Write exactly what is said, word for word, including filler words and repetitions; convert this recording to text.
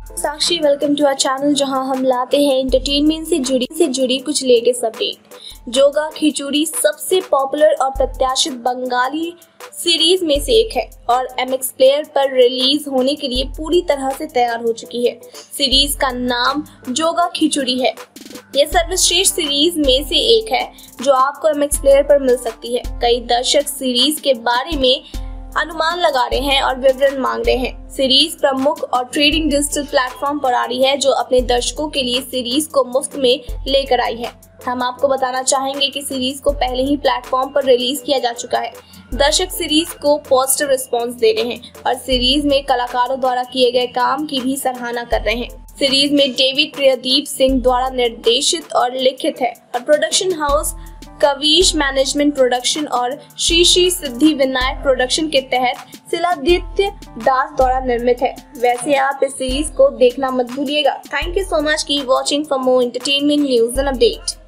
Sakshi, welcome to our channel जहां हम लाते हैं एंटरटेनमेंट से जुड़ी से जुड़ी कुछ लेटेस्ट अपडेट। जोगा खिचड़ी सबसे पॉपुलर और प्रत्याशित बंगाली सीरीज में से एक है और एमएक्स प्लेयर पर रिलीज होने के लिए पूरी तरह से तैयार हो चुकी है। सीरीज का नाम जोगा खिचड़ी है। यह सर्वश्रेष्ठ सीरीज में से एक है जो आपको एमएक्स प्लेयर पर मिल सकती है। कई दर्शक सीरीज के बारे में अनुमान लगा रहे हैं और विवरण मांग रहे हैं। सीरीज प्रमुख और ट्रेडिंग डिजिटल प्लेटफॉर्म पर आ रही है जो अपने दर्शकों के लिए सीरीज को मुफ्त में लेकर आई है। हम आपको बताना चाहेंगे कि सीरीज को पहले ही प्लेटफॉर्म पर रिलीज किया जा चुका है। दर्शक सीरीज को पॉजिटिव रिस्पांस दे रहे हैं और सीरीज में कलाकारों द्वारा किए गए काम की भी सराहना कर रहे हैं। सीरीज में डेविड प्रियदीप सिंह द्वारा निर्देशित और लिखित है और production house Kavish management production और श्री श्री सिद्धि विनायक प्रोडक्शन के तहत शिलादित्य दास द्वारा निर्मित है। वैसे आप इस सीरीज को देखना मत भूलिएगा। थैंक यू सो मच की watching for more entertainment news and update.